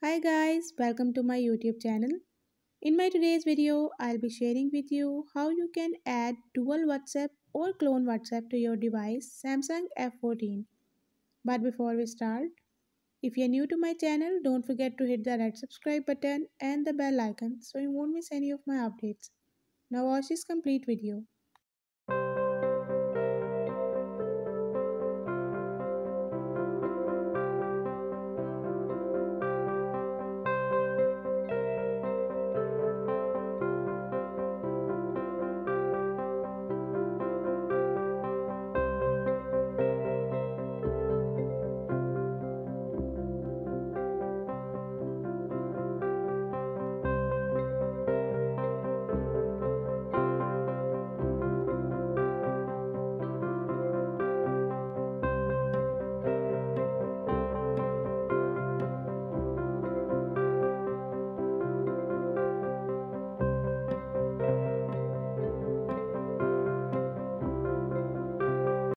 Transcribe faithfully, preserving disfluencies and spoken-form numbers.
Hi guys, welcome to my YouTube channel. In my today's video, I'll be sharing with you how you can add dual WhatsApp or clone WhatsApp to your device Samsung F fourteen. But before we start, if you're new to my channel, don't forget to hit the red subscribe button and the bell icon so you won't miss any of my updates. Now watch this complete video.